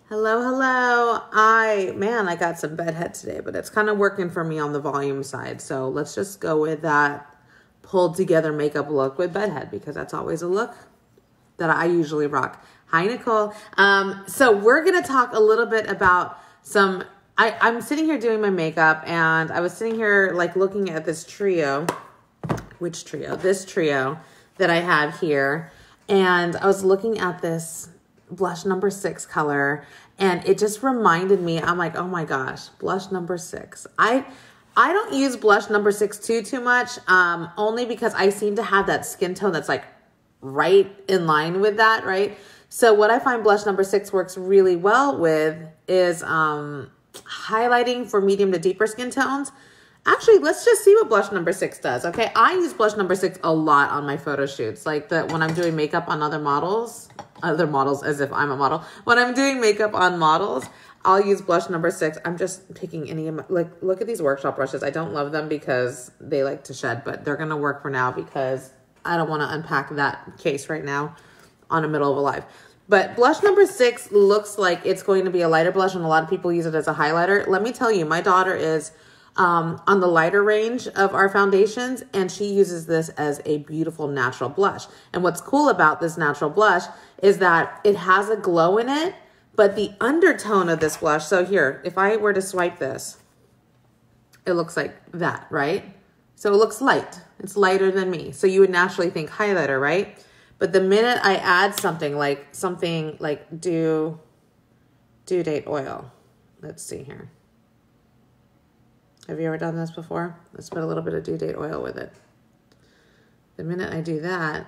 Hello, hello. I got some bedhead today, but it's kind of working for me on the volume side. So let's just go with that pulled together makeup look with bedhead because that's always a look that I usually rock. Hi, Nicole. So we're going to talk a little bit about I'm sitting here doing my makeup and I was sitting here like looking at this trio. Which trio? This trio that I have here. And I was looking at this blush number 6 color and it just reminded me, I'm like, oh my gosh, blush number 6. I don't use blush number 6 too much, only because I seem to have that skin tone that's like right in line with that, right? So what I find blush number 6 works really well with is highlighting for medium to deeper skin tones. Actually, let's just see what blush number 6 does, okay? I use blush number 6 a lot on my photo shoots, like when I'm doing makeup on other models as if I'm a model. When I'm doing makeup on models, I'll use blush number 6. I'm just picking any of my, like, look at these workshop brushes. I don't love them because they like to shed, but they're going to work for now because I don't want to unpack that case right now on the middle of a live. But blush number 6 looks like it's going to be a lighter blush, and a lot of people use it as a highlighter. Let me tell you, my daughter is on the lighter range of our foundations, and she uses this as a beautiful natural blush. And what's cool about this natural blush is that it has a glow in it, but the undertone of this blush, so here, if I were to swipe this, it looks like that, right? So it looks light. It's lighter than me. So you would naturally think highlighter, right? But the minute I add something like due date oil, let's see here. Have you ever done this before? Let's put a little bit of due date oil with it. The minute I do that,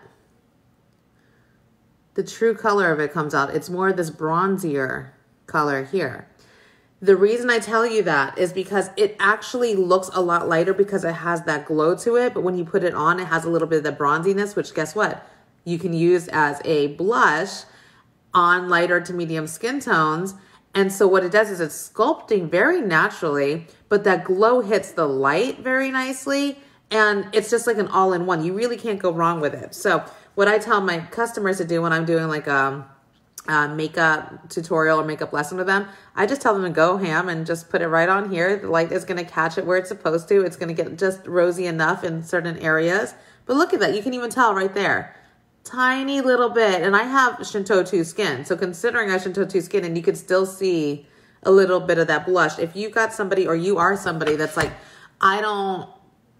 the true color of it comes out. It's more this bronzier color here. The reason I tell you that is because it actually looks a lot lighter because it has that glow to it. But when you put it on, it has a little bit of the bronziness, which guess what? You can use as a blush on lighter to medium skin tones. And so what it does is it's sculpting very naturally, but that glow hits the light very nicely. And it's just like an all-in-one. You really can't go wrong with it. So what I tell my customers to do when I'm doing like a makeup tutorial or makeup lesson with them, I just tell them to go ham and just put it right on here. The light is going to catch it where it's supposed to. It's going to get just rosy enough in certain areas. But look at that. You can even tell right there. Tiny little bit. And I have Shinto 2 skin. So considering I have Shinto 2 skin, and you could still see a little bit of that blush. If you've got somebody or you are somebody that's like, I don't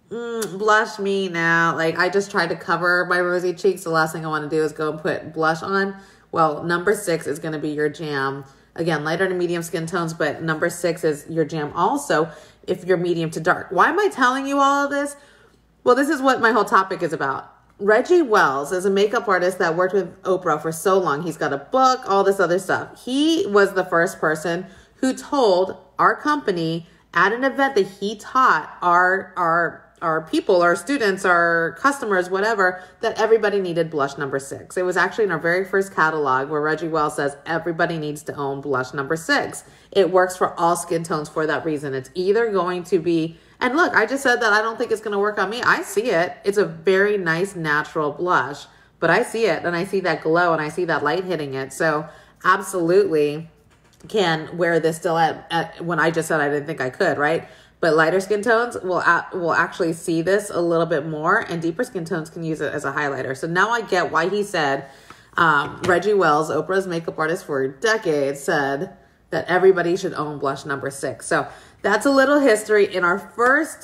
blush me now. Like I just tried to cover my rosy cheeks. The last thing I want to do is go and put blush on. Well, number 6 is going to be your jam. Again, lighter to medium skin tones, but number 6 is your jam also if you're medium to dark. Why am I telling you all of this? Well, this is what my whole topic is about. Reggie Wells is a makeup artist that worked with Oprah for so long. He's got a book, all this other stuff. He was the first person who told our company at an event that he taught our people, our students, our customers, whatever, that everybody needed blush number 6. It was actually in our very first catalog where Reggie Wells says everybody needs to own blush number 6. It works for all skin tones for that reason. It's either going to be, and look, I just said that I don't think it's going to work on me. I see it. It's a very nice natural blush, but I see it and I see that glow and I see that light hitting it. So absolutely can wear this still at when I just said I didn't think I could, right? But lighter skin tones will actually see this a little bit more, and deeper skin tones can use it as a highlighter. So now I get why he said, Reggie Wells, Oprah's makeup artist for decades, said that everybody should own blush number 6. So that's a little history in our first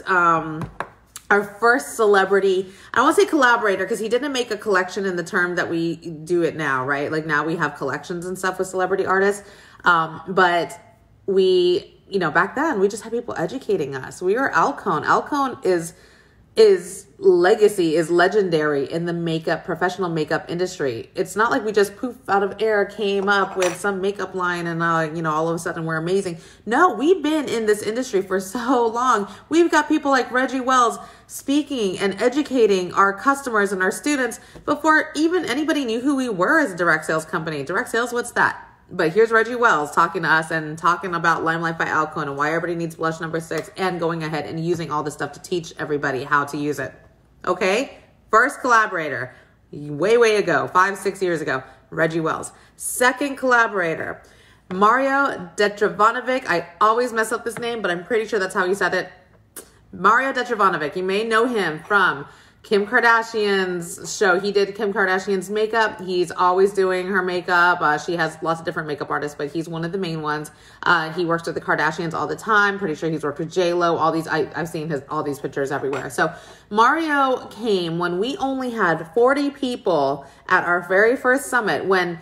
celebrity, I don't want to say collaborator, because he didn't make a collection in the term that we do it now, right? Like now we have collections and stuff with celebrity artists. But we, back then we just had people educating us. We were Alcone. Alcone is legacy, is legendary in the professional makeup industry. It's not like we just poof out of air came up with some makeup line and, all of a sudden we're amazing. No, we've been in this industry for so long. We've got people like Reggie Wells speaking and educating our customers and our students before even anybody knew who we were as a direct sales company. Direct sales, what's that? But here's Reggie Wells talking to us and talking about LimeLife by Alcone and why everybody needs blush number 6 and going ahead and using all this stuff to teach everybody how to use it. Okay? First collaborator, way ago, 5-6 years ago, Reggie Wells. Second collaborator, Mario Dedivanovic. I always mess up this name, but I'm pretty sure that's how he said it. Mario Dedivanovic. You may know him from Kim Kardashian's show. He did Kim Kardashian's makeup. He's always doing her makeup. She has lots of different makeup artists, but he's one of the main ones. He works with the Kardashians all the time. Pretty sure he's worked with J-Lo. All these, I've seen all these pictures everywhere. So Mario came when we only had 40 people at our very first summit, when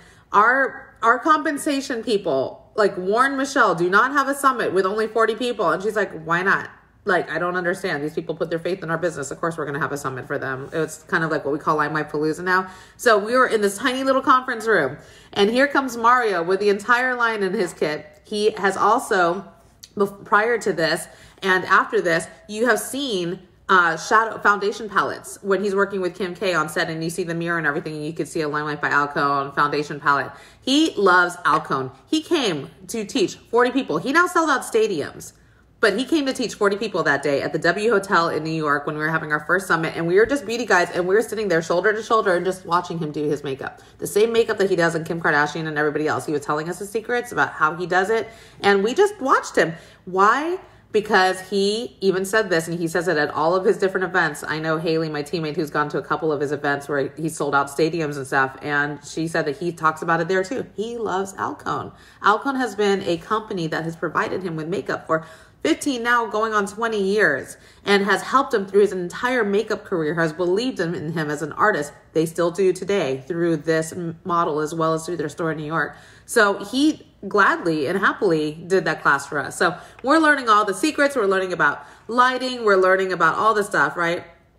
our compensation people like warned Michelle, do not have a summit with only 40 people. And she's like, why not? Like, I don't understand. These people put their faith in our business. Of course, we're going to have a summit for them. It's kind of like what we call LimeLife Palooza now. So we were in this tiny little conference room, and here comes Mario with the entire line in his kit. He has also, prior to this and after this, you have seen shadow foundation palettes when he's working with Kim K on set, and you see the mirror and everything, and you could see a LimeLife by Alcone foundation palette. He loves Alcone. He came to teach 40 people. He now sells out stadiums. But he came to teach 40 people that day at the W Hotel in New York when we were having our first summit. And we were just beauty guys, and we were sitting there shoulder to shoulder and just watching him do his makeup. The same makeup that he does in Kim Kardashian and everybody else. He was telling us the secrets about how he does it. And we just watched him. Why? Because he even said this, and he says it at all of his different events. I know Haley, my teammate, who's gone to a couple of his events where he sold out stadiums and stuff, and she said that he talks about it there too. He loves Alcone. Alcone has been a company that has provided him with makeup for 15, now going on 20 years, and has helped him through his entire makeup career, has believed in him as an artist. They still do today through this model as well as through their store in New York. So he gladly and happily did that class for us. So we're learning all the secrets. We're learning about lighting. We're learning about all the stuff, right?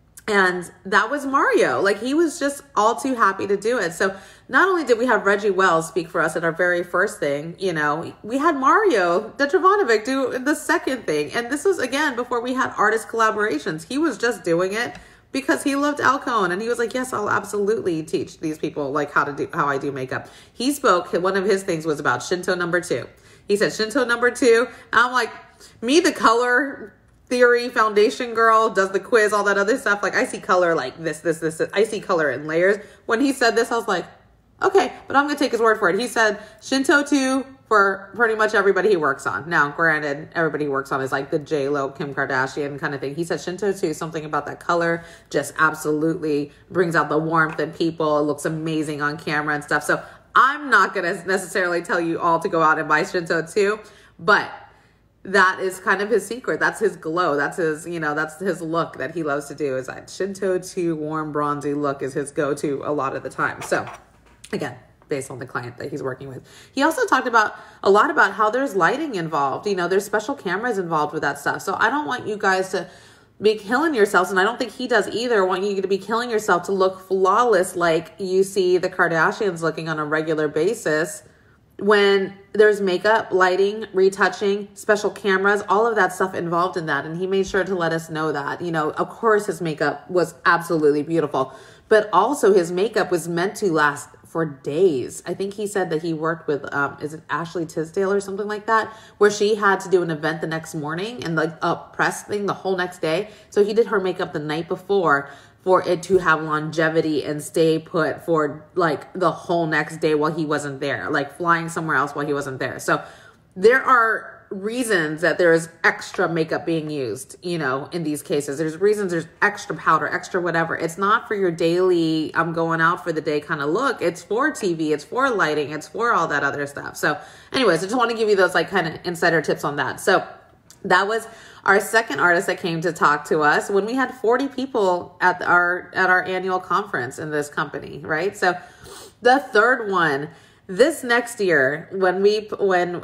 And that was Mario. Like, he was just all too happy to do it. So not only did we have Reggie Wells speak for us at our very first thing, you know, we had Mario Dedivanovic do the second thing. And this was, again, before we had artist collaborations. He was just doing it because he loved Alcone. And he was like, yes, I'll absolutely teach these people like how I do makeup. He spoke, one of his things was about Shinto number 2. He said, Shinto number 2. And I'm like, me, the color theory foundation girl, does the quiz, all that other stuff. Like, I see color like this. I see color in layers. When he said this, I was like, okay, but I'm going to take his word for it. He said Shinto 2 for pretty much everybody he works on. Now, granted, everybody he works on is like the J-Lo, Kim Kardashian kind of thing. He said Shinto 2, something about that color just absolutely brings out the warmth in people. It looks amazing on camera and stuff. So I'm not going to necessarily tell you all to go out and buy Shinto 2, but that is kind of his secret. That's his glow. That's his, you know, that's his look that he loves to do, is that Shinto 2 warm bronzy look is his go-to a lot of the time. So again, based on the client that he's working with. He also talked a lot about how there's lighting involved. You know, there's special cameras involved with that stuff. So I don't want you guys to be killing yourselves, and I don't think he does either. I want you to be killing yourself to look flawless like you see the Kardashians looking on a regular basis, when there's makeup, lighting, retouching, special cameras, all of that stuff involved in that. And he made sure to let us know that, you know, of course his makeup was absolutely beautiful, but also his makeup was meant to last for days. I think he said that he worked with, is it Ashley Tisdale or something like that, where she had to do an event the next morning and like a press thing the whole next day. So he did her makeup the night before for it to have longevity and stay put for like the whole next day while he wasn't there, like flying somewhere else while he wasn't there. So there are reasons that there is extra makeup being used, you know, in these cases. There's reasons there's extra powder, extra whatever. It's not for your daily, I'm going out for the day kind of look. It's for TV, it's for lighting, it's for all that other stuff. So anyways, I just want to give you those like kind of insider tips on that. So that was our second artist that came to talk to us when we had 40 people at our annual conference in this company, right? So the third one, this next year, when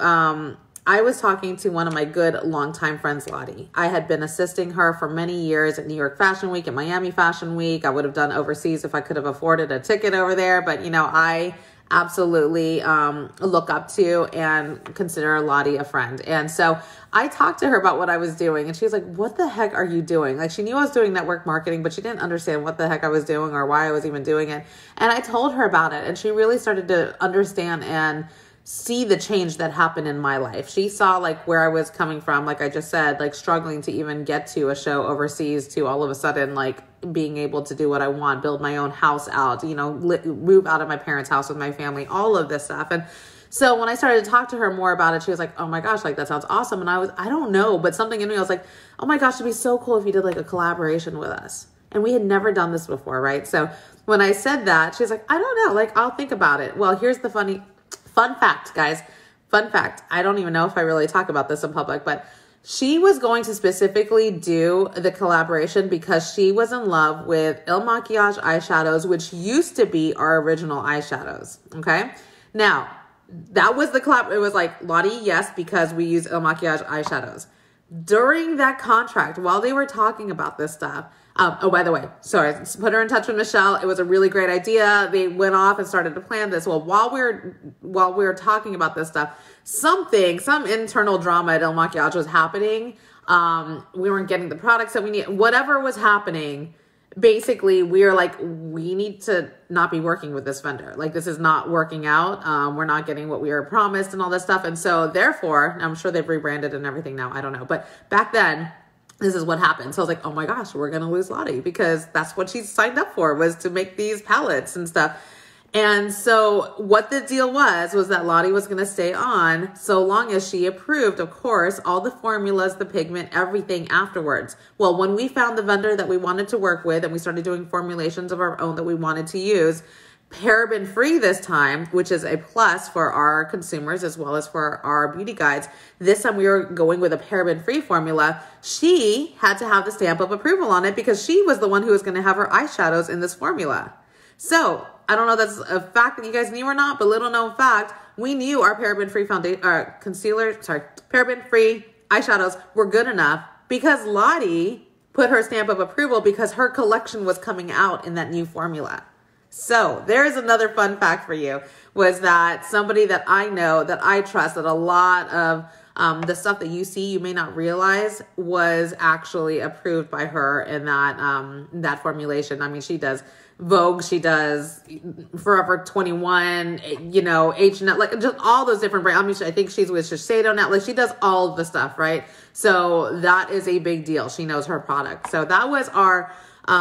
I was talking to one of my good longtime friends, Lottie. I had been assisting her for many years at New York Fashion Week and Miami Fashion Week. I would have done overseas if I could have afforded a ticket over there. But, you know, I absolutely look up to and consider Lottie a friend. And so I talked to her about what I was doing, and she was like, what the heck are you doing? Like, she knew I was doing network marketing, but she didn't understand what the heck I was doing or why I was even doing it. And I told her about it, and she really started to understand and see the change that happened in my life. She saw like where I was coming from, like I just said, like struggling to even get to a show overseas, to all of a sudden like being able to do what I want, build my own house out, you know, move out of my parents' house with my family, all of this stuff. And So when I started to talk to her more about it, she was like, oh my gosh, like that sounds awesome. And I don't know, but something in me, I was like, oh my gosh, it'd be so cool if you did like a collaboration with us. And we had never done this before, right? So when I said that, she's like, I don't know, like I'll think about it. Well, here's the fun fact, guys. Fun fact. I don't even know if I really talk about this in public, but she was going to specifically do the collaboration because she was in love with Il Makiage eyeshadows, which used to be our original eyeshadows. Okay. Now, that was the collab. It was like, Lottie, yes, because we use Il Makiage eyeshadows. During that contract, while they were talking about this stuff, oh, by the way, sorry, put her in touch with Michelle. It was a really great idea. They went off and started to plan this. Well, while we were talking about this stuff, some internal drama at Il Makiage was happening. We weren't getting the products that we need. Whatever was happening, basically, we were like, we need to not be working with this vendor. Like, this is not working out. We're not getting what we were promised and all this stuff. And so therefore, I'm sure they've rebranded and everything now. I don't know. But back then, this is what happened. So I was like, oh my gosh, we're going to lose Lottie because that's what she signed up for, was to make these palettes and stuff. And so what the deal was that Lottie was going to stay on so long as she approved, of course, all the formulas, the pigment, everything afterwards. Well, when we found the vendor that we wanted to work with and we started doing formulations of our own that we wanted to use, paraben free this time, which is a plus for our consumers as well as for our beauty guides. This time we were going with a paraben free formula. She had to have the stamp of approval on it because she was the one who was going to have her eyeshadows in this formula. So I don't know if that's a fact that you guys knew or not, but little known fact, we knew our paraben free paraben free eyeshadows were good enough because Lottie put her stamp of approval because her collection was coming out in that new formula. So there's another fun fact for you, was that somebody that I know, that I trust, that a lot of the stuff that you see, you may not realize, was actually approved by her in that formulation. I mean, she does Vogue, she does Forever 21, H&M, like just all those different brands. I mean, I think she's with Shiseido now. Like, she does all of the stuff, right? So that is a big deal. She knows her product. So that was our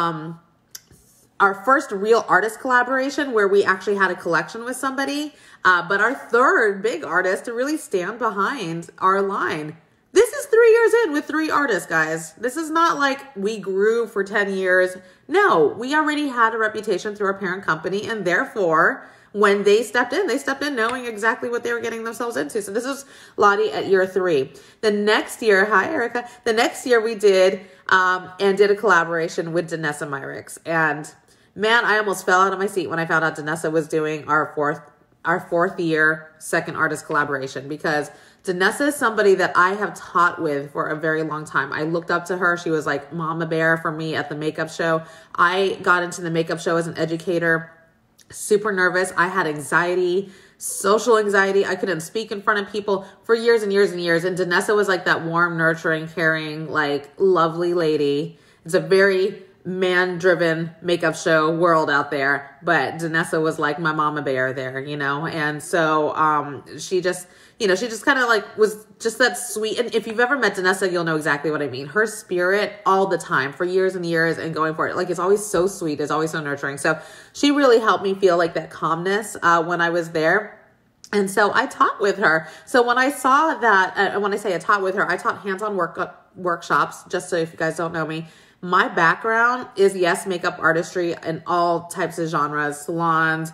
first real artist collaboration where we actually had a collection with somebody. But our third big artist to really stand behind our line. This is 3 years in with 3 artists, guys. This is not like we grew for 10 years. No, we already had a reputation through our parent company. And therefore, when they stepped in knowing exactly what they were getting themselves into. So this was Lottie at year 3. The next year, hi, Erica. The next year we did a collaboration with Danessa Myricks. And man, I almost fell out of my seat when I found out Danessa was doing our fourth year second artist collaboration, because Danessa is somebody that I have taught with for a very long time. I looked up to her. She was like mama bear for me at the makeup show. I got into the makeup show as an educator, super nervous. I had anxiety, social anxiety. I couldn't speak in front of people for years and years and years. And Danessa was like that warm, nurturing, caring, like lovely lady. It's a very man-driven makeup show world out there, but Danessa was like my mama bear there, and so she just kind of like was just that sweet. And if you've ever met Danessa, you'll know exactly what I mean. Her spirit all the time for years and years and going for it, like, it's always so sweet, it's always so nurturing. So she really helped me feel like that calmness when I was there. And so I taught with her. So when I saw that, when I say I taught with her, I taught hands-on workshops. Just so if you guys don't know me, my background is, yes, makeup artistry in all types of genres, salons,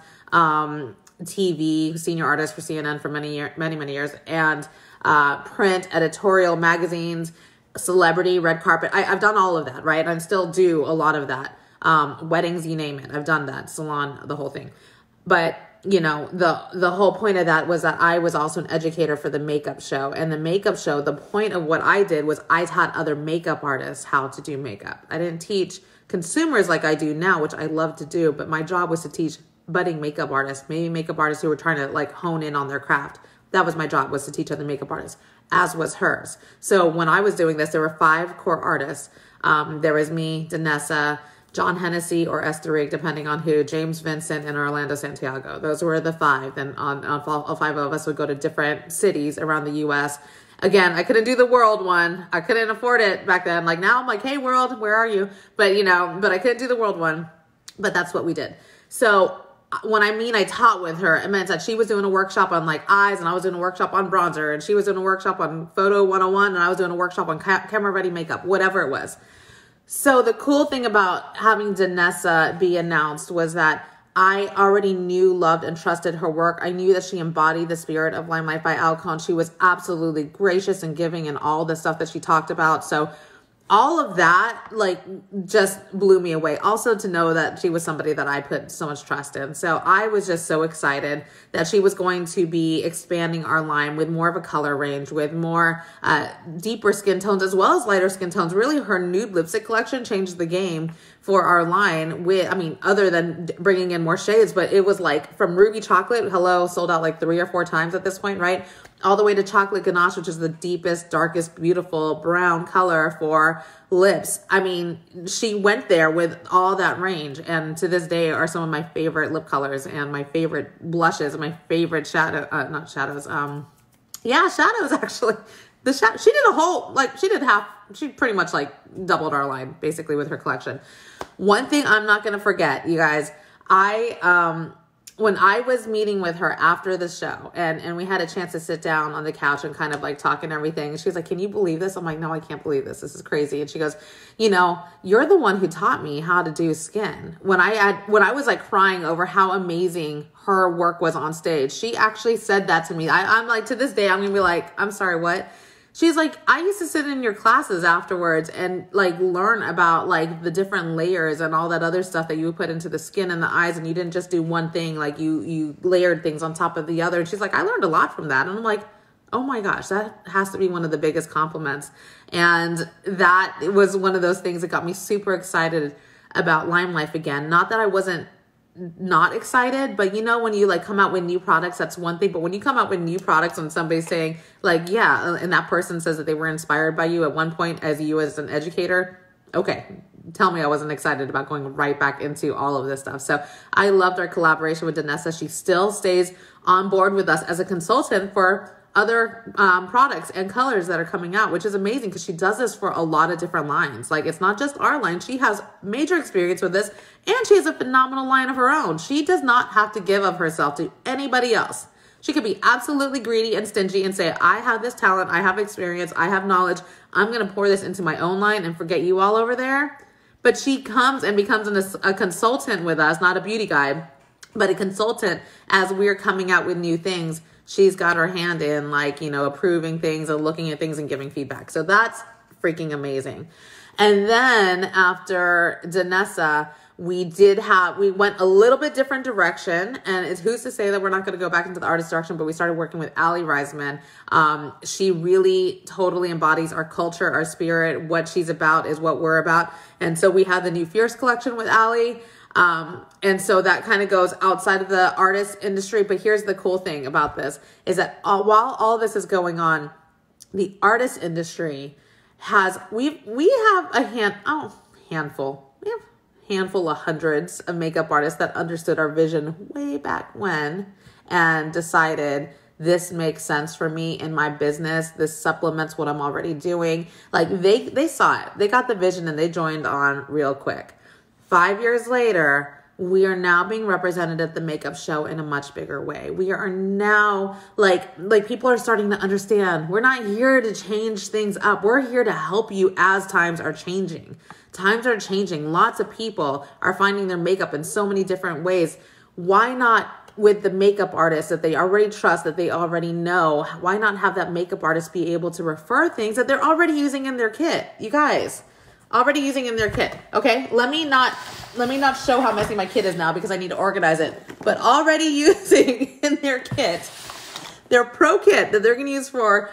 TV, senior artist for CNN for many years, and print, editorial, magazines, celebrity, red carpet. I've done all of that, right? And I still do a lot of that. Weddings, you name it. I've done that. Salon, the whole thing. But the whole point of that was that I was also an educator for the makeup show. And the makeup show, the point of what I did was I taught other makeup artists how to do makeup. I didn't teach consumers like I do now, which I love to do, but my job was to teach budding makeup artists, maybe makeup artists who were trying to like hone in on their craft. That was my job, was to teach other makeup artists, as was hers. So when I was doing this, there were 5 core artists. There was me, Danessa, John Hennessy or Esther Rigg, depending on who, James Vincent, and Orlando Santiago. Those were the 5. Then all 5 of us would go to different cities around the U.S. Again, I couldn't do the world one. I couldn't afford it back then. Like now I'm like, hey world, where are you? But but I couldn't do the world one. But that's what we did. So when I mean I taught with her, it meant that she was doing a workshop on like eyes, and I was doing a workshop on bronzer, and she was doing a workshop on photo 101, and I was doing a workshop on camera ready makeup, whatever it was. So the cool thing about having Danessa be announced was that I already knew, loved, and trusted her work. I knew that she embodied the spirit of LimeLife by Alcone. She was absolutely gracious and giving and all the stuff that she talked about. So all of that, like, just blew me away. Also to know that she was somebody that I put so much trust in. So I was just so excited that she was going to be expanding our line with more of a color range, with more deeper skin tones, as well as lighter skin tones. Really, her nude lipstick collection changed the game for our line with, I mean, other than bringing in more shades, but it was like from Ruby Chocolate, hello, sold out like 3 or 4 times at this point, right? All the way to Chocolate Ganache, which is the deepest, darkest, beautiful brown color for lips. I mean, she went there with all that range, and to this day are some of my favorite lip colors and my favorite blushes and my favorite shadows actually. She did a whole, like, she pretty much like doubled our line basically with her collection. One thing I'm not going to forget, you guys, when I was meeting with her after the show and we had a chance to sit down on the couch and kind of like talk and everything. And she was like, can you believe this? I'm like, no, I can't believe this. This is crazy. And she goes, you know, you're the one who taught me how to do skin. When I was like crying over how amazing her work was on stage, she actually said that to me. I'm like, to this day, I'm going to be like, I'm sorry, what? She's like, I used to sit in your classes afterwards and like learn about like the different layers and all that other stuff that you put into the skin and the eyes. And you didn't just do one thing, like you layered things on top of the other. And she's like, I learned a lot from that. And I'm like, oh my gosh, that has to be one of the biggest compliments. And that was one of those things that got me super excited about LimeLife again. Not that I wasn't not excited, but you know, when you like come out with new products, that's one thing. But when you come out with new products and somebody's saying like, yeah, and that person says that they were inspired by you at one point as you as an educator, okay, tell me I wasn't excited about going right back into all of this stuff. So I loved our collaboration with Danessa. She still stays on board with us as a consultant for other products and colors that are coming out, which is amazing because she does this for a lot of different lines. Like, it's not just our line. She has major experience with this, and she has a phenomenal line of her own. She does not have to give of herself to anybody else. She could be absolutely greedy and stingy and say, I have this talent, I have experience, I have knowledge, I'm going to pour this into my own line and forget you all over there. But she comes and becomes a consultant with us, not a beauty guide, but a consultant as we're coming out with new things. She's got her hand in, like, you know, approving things and looking at things and giving feedback. So that's freaking amazing. And then after Danessa, we went a little bit different direction, and it's who's to say that we're not going to go back into the artist direction, but we started working with Ali Reisman. She really totally embodies our culture, our spirit. What she's about is what we're about. And so we had the new Fierce collection with Ali. And so that kind of goes outside of the artist industry. But here's the cool thing about this is that while all this is going on, the artist industry has, we have a handful of hundreds of makeup artists that understood our vision way back when and decided this makes sense for me in my business. This supplements what I'm already doing. Like they saw it, they got the vision and they joined on real quick. 5 years later, we are now being represented at the makeup show in a much bigger way. We are now like people are starting to understand we're not here to change things up. We're here to help you as times are changing. Times are changing. Lots of people are finding their makeup in so many different ways. Why not with the makeup artist that they already trust, that they already know? Why not have that makeup artist be able to refer things that they're already using in their kit? You guys, already using in their kit. Okay, let me not show how messy my kit is now because I need to organize it. But already using in their kit, their pro kit that they're going to use for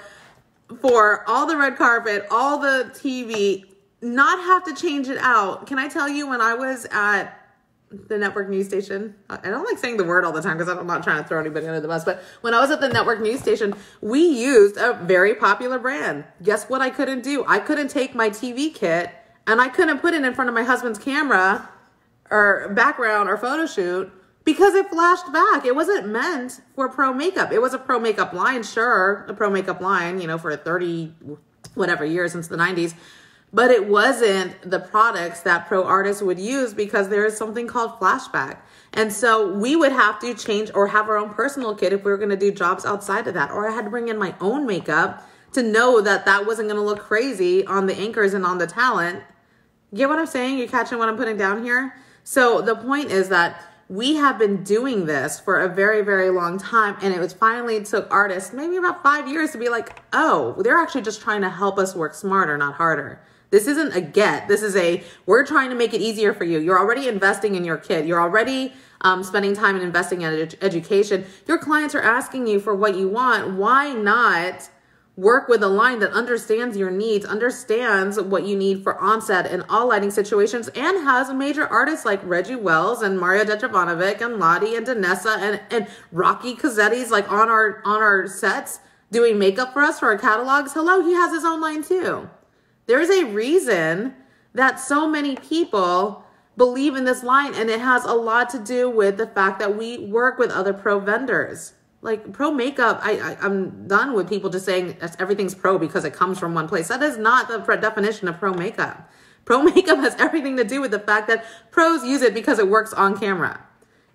all the red carpet, all the TV, not have to change it out. Can I tell you, when I was at the network news station, I don't like saying the word all the time because I'm not trying to throw anybody under the bus, but when I was at the network news station, we used a very popular brand. Guess what I couldn't do? I couldn't take my TV kit and I couldn't put it in front of my husband's camera or background or photo shoot because it flashed back. It wasn't meant for pro makeup. It was a pro makeup line, sure, a pro makeup line, you know, for 30 whatever years since the 90s. But it wasn't the products that pro artists would use because there is something called flashback. And so we would have to change or have our own personal kit if we were going to do jobs outside of that. Or I had to bring in my own makeup to know that that wasn't going to look crazy on the anchors and on the talent. Get what I'm saying? You catching what I'm putting down here? So the point is that we have been doing this for a very, very long time. And it was finally took artists maybe about 5 years to be like, oh, they're actually just trying to help us work smarter, not harder. This isn't a get. This is we're trying to make it easier for you. You're already investing in your kid. You're already spending time and investing in education. Your clients are asking you for what you want. Why not work with a line that understands your needs, understands what you need for onset and all lighting situations, and has major artists like Reggie Wells and Mario Dedivanovic and Lottie and Danessa and Rocky Cozzetti's like on our sets doing makeup for us for our catalogs. Hello, he has his own line too. There's a reason that so many people believe in this line, and it has a lot to do with the fact that we work with other pro vendors. Like pro makeup, I'm done with people just saying everything's pro because it comes from one place. That is not the definition of pro makeup. Pro makeup has everything to do with the fact that pros use it because it works on camera.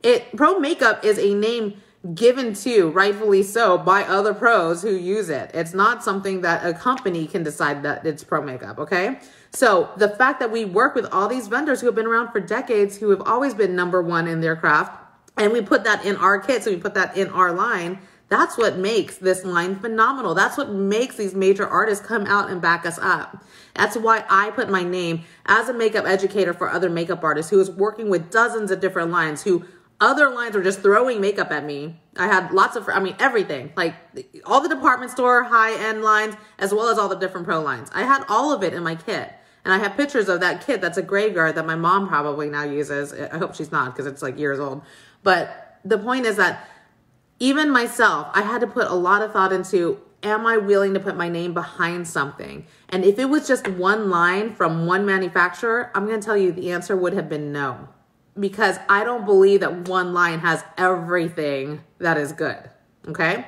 Pro makeup is a name given to, rightfully so, by other pros who use it. It's not something that a company can decide that it's pro makeup, okay? So the fact that we work with all these vendors who have been around for decades, who have always been number one in their craft, and we put that in our kit, so we put that in our line, that's what makes this line phenomenal. That's what makes these major artists come out and back us up. That's why I put my name as a makeup educator for other makeup artists who is working with dozens of different lines, who other lines were just throwing makeup at me. I had lots of, everything, like all the department store high-end lines, as well as all the different pro lines. I had all of it in my kit. And I have pictures of that kit that's a graveyard that my mom probably now uses. I hope she's not, because it's like years old. But the point is that even myself, I had to put a lot of thought into, am I willing to put my name behind something? And if it was just one line from one manufacturer, I'm going to tell you the answer would have been no. Because I don't believe that one line has everything that is good, okay?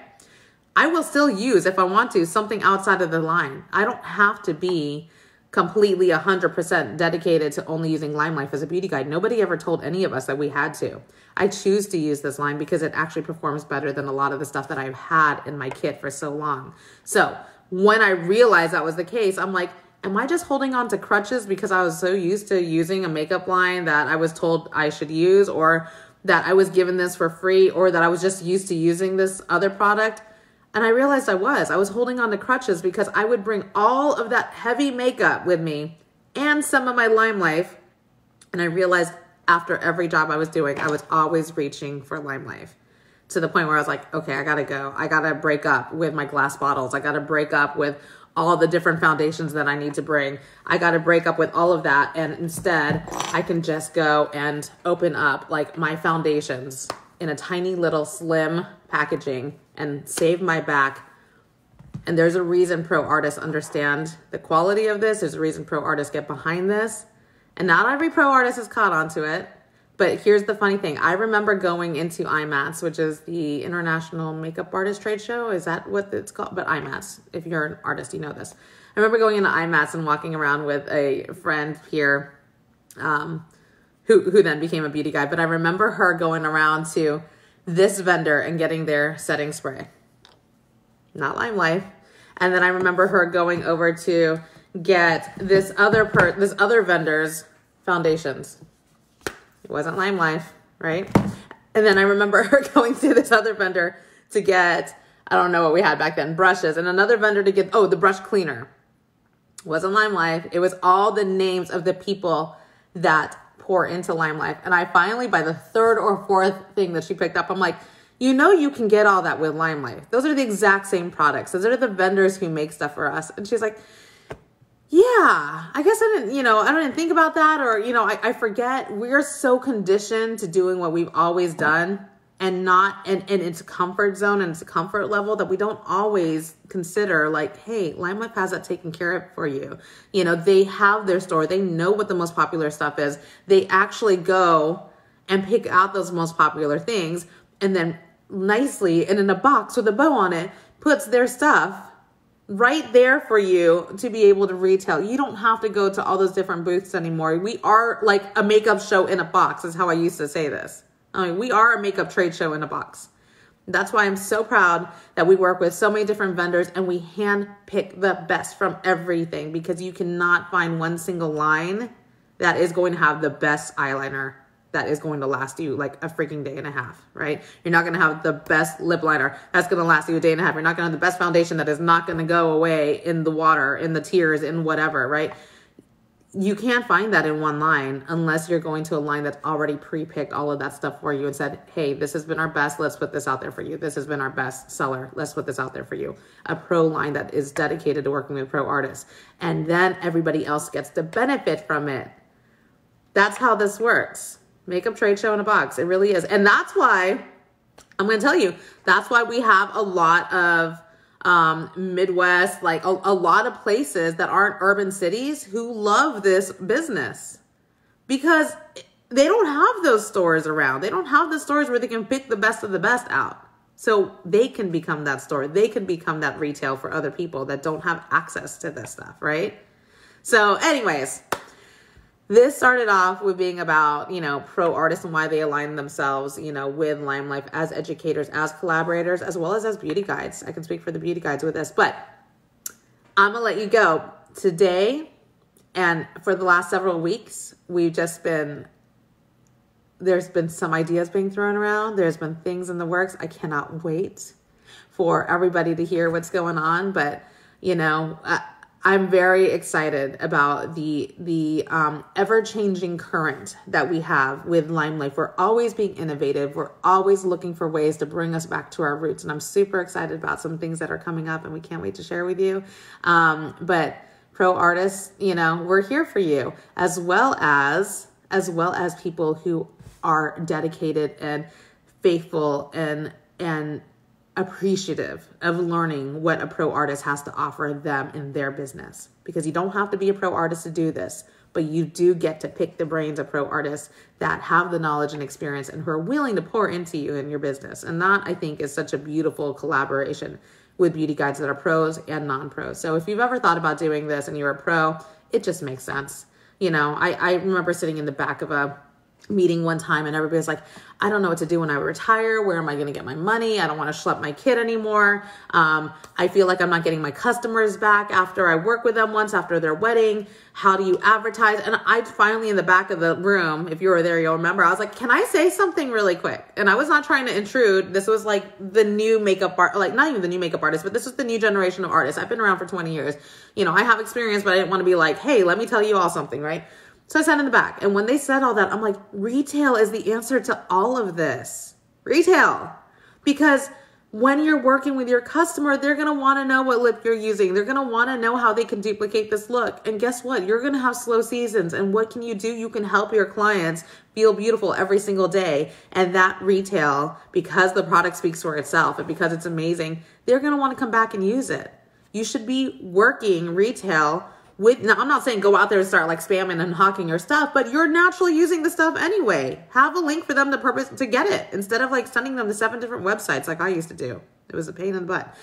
I will still use, if I want to, something outside of the line. I don't have to be completely 100% dedicated to only using LimeLife as a beauty guide. Nobody ever told any of us that we had to. I choose to use this line because it actually performs better than a lot of the stuff that I've had in my kit for so long. So when I realized that was the case, I'm like, am I just holding on to crutches because I was so used to using a makeup line that I was told I should use, or that I was given this for free, or that I was just used to using this other product? And I realized I was holding on to crutches because I would bring all of that heavy makeup with me and some of my LimeLife. And I realized after every job I was doing, I was always reaching for LimeLife, to the point where I was like, okay, I gotta go. I gotta break up with my glass bottles. I gotta break up with all the different foundations that I need to bring. I got to break up with all of that. And instead I can just go and open up like my foundations in a tiny little slim packaging and save my back. And there's a reason pro artists understand the quality of this. There's a reason pro artists get behind this. And not every pro artist is caught onto it. But here's the funny thing. I remember going into IMATS, which is the International Makeup Artist Trade Show. Is that what it's called? But IMATS, if you're an artist, you know this. I remember going into IMATS and walking around with a friend here who then became a beauty guide. But I remember her going around to this vendor and getting their setting spray. Not LimeLife. And then I remember her going over to get this other vendor's foundations. It wasn't LimeLife, right? And then I remember her going to this other vendor to get, I don't know what we had back then, brushes, and another vendor to get, the brush cleaner. It wasn't LimeLife. It was all the names of the people that pour into LimeLife. And I finally, by the third or fourth thing that she picked up, I'm like, you can get all that with LimeLife. Those are the exact same products. Those are the vendors who make stuff for us. And she's like, yeah, I guess I didn't think about that. Or, I forget. We're so conditioned to doing what we've always done and it's a comfort zone and it's a comfort level that we don't always consider like, hey, LimeLife has that taken care of for you. They have their store. They know what the most popular stuff is. They actually go and pick out those most popular things and then nicely and in a box with a bow on it puts their stuff right there for you to be able to retail. You don't have to go to all those different booths anymore. We are like a makeup show in a box is how I used to say this. I mean, we are a makeup trade show in a box. That's why I'm so proud that we work with so many different vendors and we hand pick the best from everything, because you cannot find one single line that is going to have the best eyeliner that is going to last you like a freaking day and a half, right? You're not going to have the best lip liner that's going to last you a day and a half. You're not going to have the best foundation that is not going to go away in the water, in the tears, in whatever, right? You can't find that in one line unless you're going to a line that's already pre-picked all of that stuff for you and said, hey, this has been our best. Let's put this out there for you. This has been our best seller. Let's put this out there for you. A pro line that is dedicated to working with pro artists. And then everybody else gets to benefit from it. That's how this works. Makeup trade show in a box. It really is. And that's why, I'm going to tell you, that's why we have a lot of Midwest, like a lot of places that aren't urban cities who love this business, because they don't have those stores around. They don't have the stores where they can pick the best of the best out. So they can become that store. They can become that retail for other people that don't have access to this stuff, right? So anyways, this started off with being about, pro artists and why they align themselves, with LimeLife as educators, as collaborators, as well as beauty guides. I can speak for the beauty guides with this, but I'm going to let you go today. And for the last several weeks, there's been some ideas being thrown around. There's been things in the works. I cannot wait for everybody to hear what's going on. But, I'm very excited about the ever-changing current that we have with LimeLife. We're always being innovative. We're always looking for ways to bring us back to our roots. And I'm super excited about some things that are coming up and we can't wait to share with you. But pro artists, we're here for you, as well as people who are dedicated and faithful and appreciative of learning what a pro artist has to offer them in their business. Because you don't have to be a pro artist to do this, but you do get to pick the brains of pro artists that have the knowledge and experience and who are willing to pour into you in your business. And that, I think, is such a beautiful collaboration with beauty guides that are pros and non-pros. So if you've ever thought about doing this and you're a pro, it just makes sense. I remember sitting in the back of a meeting one time and everybody's like, I don't know what to do when I retire. Where am I going to get my money? I don't want to schlep my kid anymore. I feel like I'm not getting my customers back after I work with them once after their wedding. How do you advertise? And I finally, in the back of the room, if you were there, you'll remember, I was like, can I say something really quick? And I was not trying to intrude. This was like the new makeup art, like not even the new makeup artist, but this was the new generation of artists. I've been around for 20 years. I have experience, but I didn't want to be like, hey, let me tell you all something, right? So I sat in the back, and when they said all that, I'm like, retail is the answer to all of this. Retail. Because when you're working with your customer, they're going to want to know what lip you're using. They're going to want to know how they can duplicate this look. And guess what? You're going to have slow seasons. And what can you do? You can help your clients feel beautiful every single day. And that retail, because the product speaks for itself and because it's amazing, they're going to want to come back and use it. You should be working retail now, I'm not saying go out there and start like spamming and hawking your stuff, but you're naturally using the stuff anyway. Have a link for them to get it instead of like sending them to 7 different websites like I used to do. It was a pain in the butt.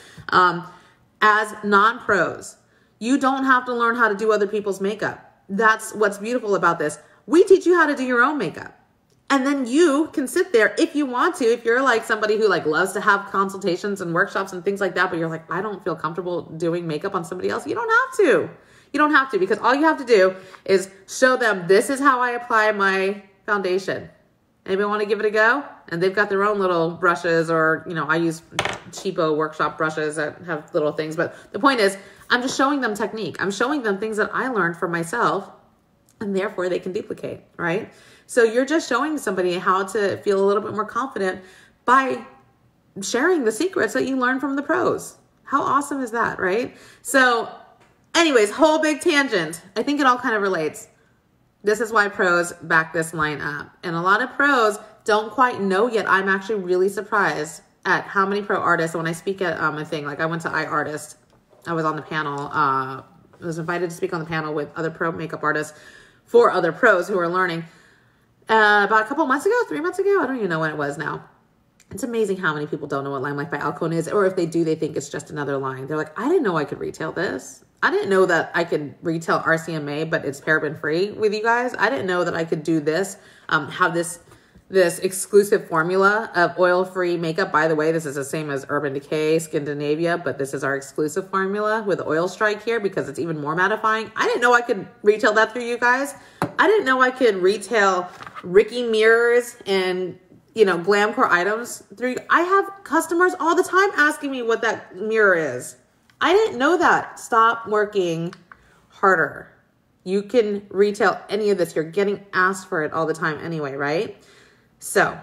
As non-pros, you don't have to learn how to do other people's makeup. That's what's beautiful about this. We teach you how to do your own makeup. And then you can sit there if you want to, if you're like somebody who like loves to have consultations and workshops and things like that, but you're like, I don't feel comfortable doing makeup on somebody else. You don't have to. You don't have to, because all you have to do is show them, this is how I apply my foundation. Anybody want to give it a go? And they've got their own little brushes, or, I use cheapo workshop brushes that have little things. But the point is, I'm just showing them technique. I'm showing them things that I learned for myself, and therefore they can duplicate, right? So you're just showing somebody how to feel a little bit more confident by sharing the secrets that you learn from the pros. How awesome is that, right? So anyways, whole big tangent. I think it all kind of relates. This is why pros back this line up. And a lot of pros don't quite know yet. I'm actually really surprised at how many pro artists, when I speak at a thing, like I went to iArtist, I was on the panel, I was invited to speak on the panel with other pro makeup artists for other pros who are learning. About a couple months ago, 3 months ago, I don't even know when it was now. It's amazing how many people don't know what LimeLife by Alcone is, or if they do, they think it's just another line. They're like, I didn't know I could retail this. I didn't know that I could retail RCMA, but it's paraben free with you guys. I didn't know that I could do this, have this this exclusive formula of oil-free makeup. By the way, this is the same as Urban Decay, Scandinavia, but this is our exclusive formula with oil strike here because it's even more mattifying. I didn't know I could retail that through you guys. I didn't know I could retail Ricky mirrors and, you know, glamcore items through. I have customers all the time asking me what that mirror is. I didn't know that. Stop working harder. You can retail any of this. You're getting asked for it all the time anyway, right? So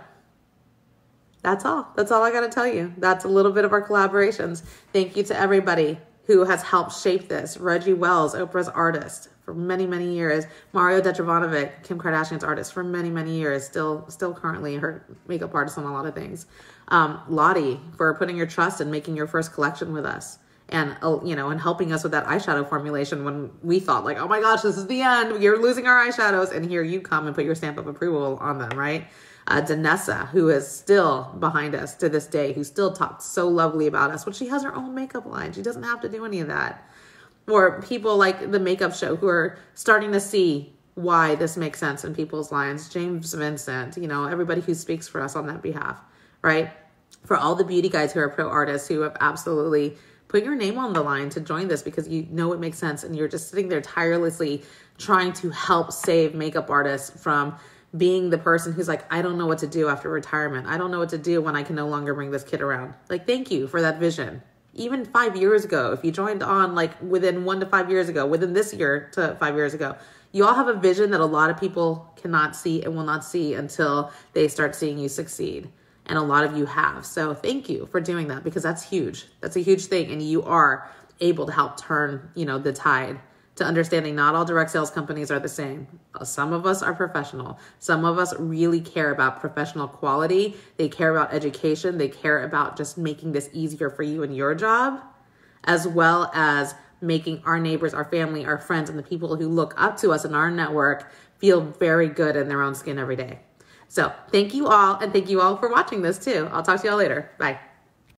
that's all. That's all I got to tell you. That's a little bit of our collaborations. Thank you to everybody who has helped shape this. Reggie Wells, Oprah's artist for many, many years. Mario Dedivanovic, Kim Kardashian's artist for many, many years. Still currently her makeup artist on a lot of things. Lottie for putting your trust and making your first collection with us. And, you know, and helping us with that eyeshadow formulation when we thought like, oh my gosh, this is the end. You're losing our eyeshadows. And here you come and put your stamp of approval on them, right? Danessa, who is still behind us to this day, who still talks so lovely about us, but she has her own makeup line. She doesn't have to do any of that. Or people like the Makeup Show who are starting to see why this makes sense in people's lines. James Vincent, you know, everybody who speaks for us on that behalf, right? For all the beauty guides who are pro artists who have absolutely put your name on the line to join this because you know it makes sense and you're just sitting there tirelessly trying to help save makeup artists from being the person who's like, I don't know what to do after retirement. I don't know what to do when I can no longer bring this kid around. Like, thank you for that vision. Even 5 years ago, if you joined on like within 1 to 5 years ago, within this year to 5 years ago, you all have a vision that a lot of people cannot see and will not see until they start seeing you succeed. And a lot of you have. So thank you for doing that because that's huge. That's a huge thing. And you are able to help turn, you know, the tide to understanding not all direct sales companies are the same. Some of us are professional. Some of us really care about professional quality. They care about education. They care about just making this easier for you in your job, as well as making our neighbors, our family, our friends, and the people who look up to us in our network feel very good in their own skin every day. So thank you all, and thank you all for watching this too. I'll talk to y'all later. Bye.